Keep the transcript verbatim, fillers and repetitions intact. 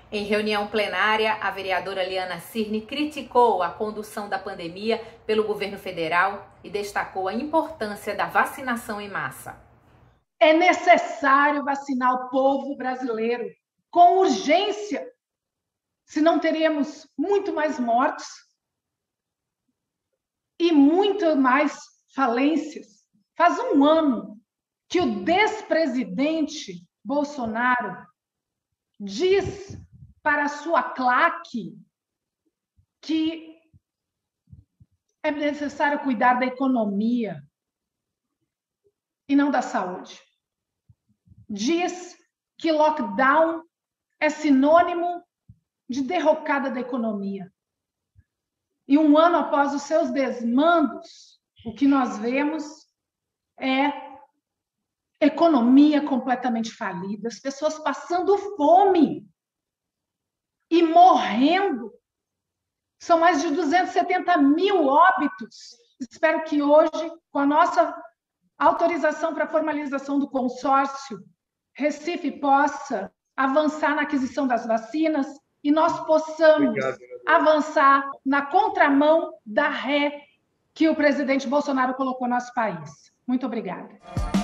Em reunião plenária, a vereadora Liana Cirne criticou a condução da pandemia pelo governo federal e destacou a importância da vacinação em massa. É necessário vacinar o povo brasileiro com urgência, senão teremos muito mais mortes e muito mais falências. Faz um ano que o despresidente Bolsonaro diz para a sua claque que é necessário cuidar da economia e não da saúde. Diz que lockdown é sinônimo de derrocada da economia. E um ano após os seus desmandos, o que nós vemos é economia completamente falida, as pessoas passando fome e morrendo. São mais de duzentos e setenta mil óbitos. Espero que hoje, com a nossa autorização para a formalização do consórcio, Recife possa avançar na aquisição das vacinas e nós possamos Obrigado, avançar na contramão da ré que o presidente Bolsonaro colocou no nosso país. Muito obrigada.